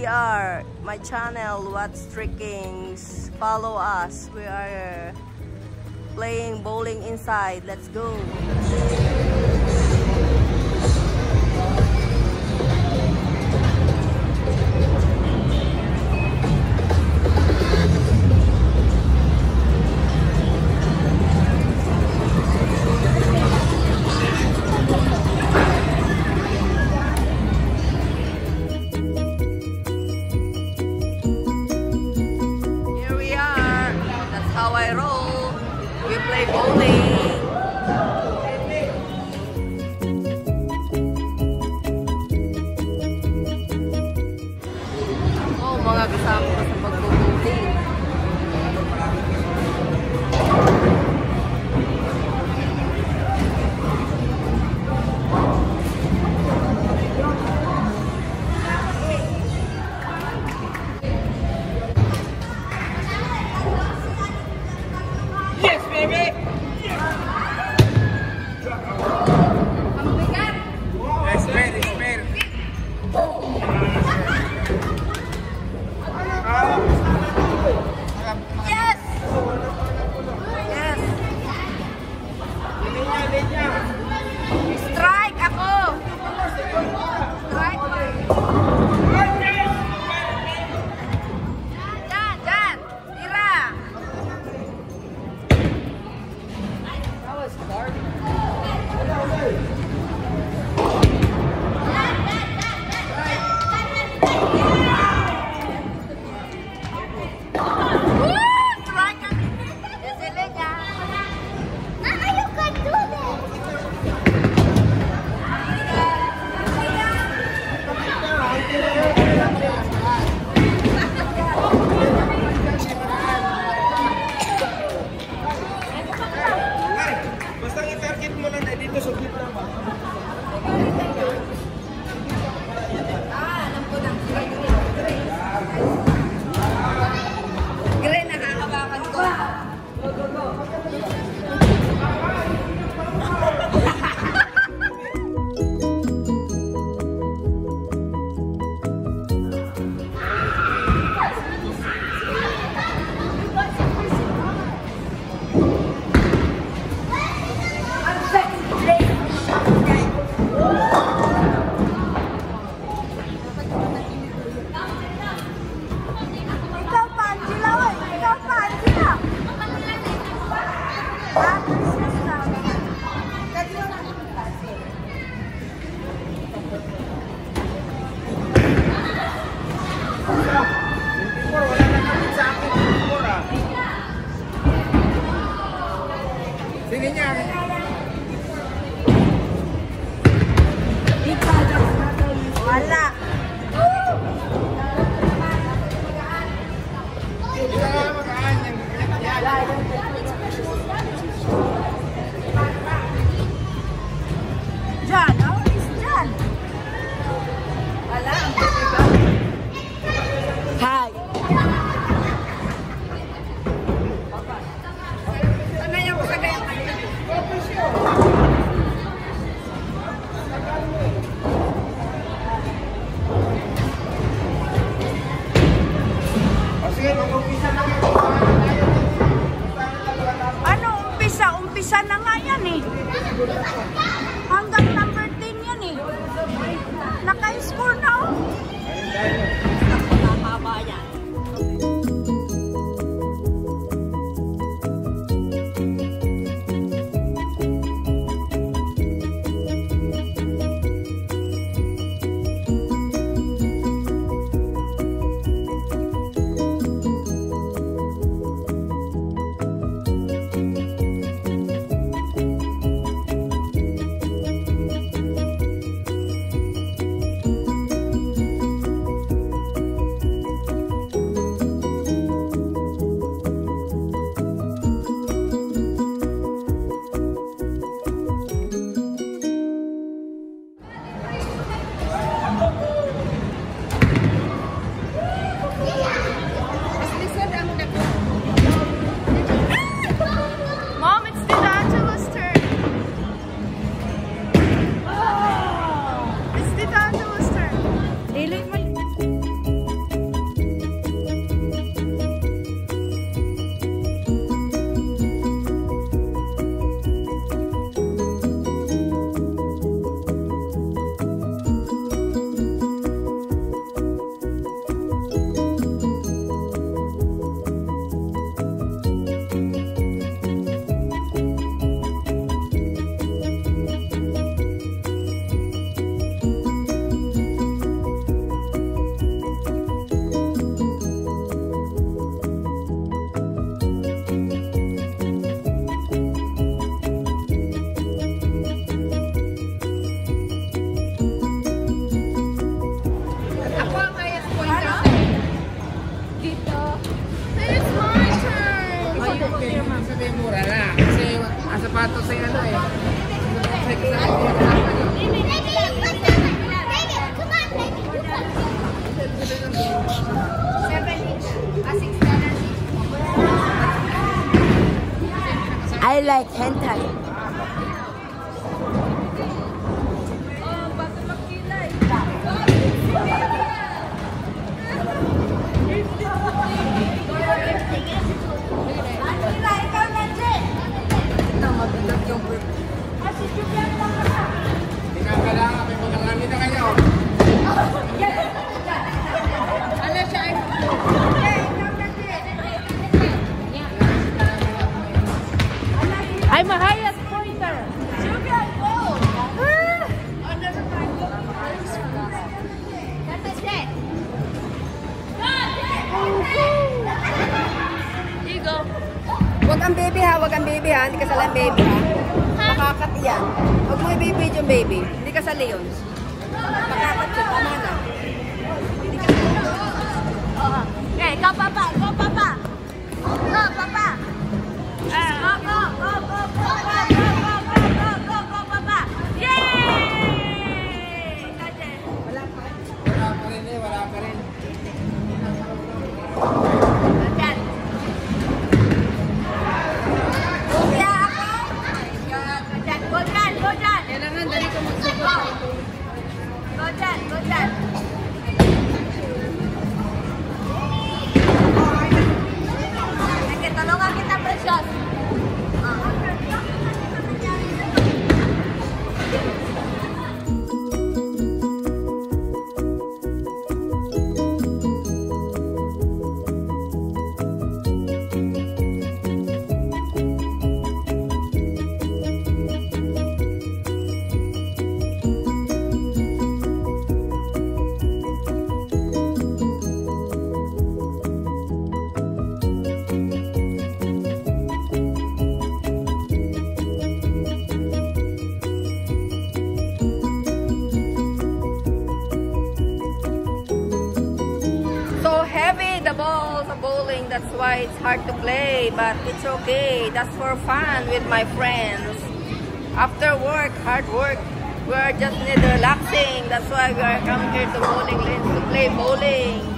are my channel, What's Trickings. Follow us. We are playing bowling inside. Let's go. Mga kasama ko sa pagbubuting. Yes, baby! Strike ako! Strike ba? Dyan! Tira! That was hard. Umpisa na nga yan eh. Hanggang number 10 yan eh. Naka-score na oh. Nakakaba yan. Sabi mura na. Kasi ang sapatos ay ano eh. I like hentai. Kailangan may pagkarami na kayo. I'm a highest pointer. Wag ang baby ha, wag ang baby ha. Hindi kasali ang baby ha. Makakat yan. Huwag mo i-baby yung baby. Hindi kasali yun. Makakat yun. Tama na. Hindi kasali yun. Okay, go papa, go papa. Go papa. Go, go, go, go, go, go, go, go, go, go, go, go, papa. Yay! Wala pa rin eh, wala pa rin. Go dyan. Sige, tulungan kita, Precious. The balls of bowling, that's why it's hard to play, but it's okay. That's for fun with my friends. After work, hard work, we are just need relaxing. That's why we are coming here to bowling lanes to play bowling.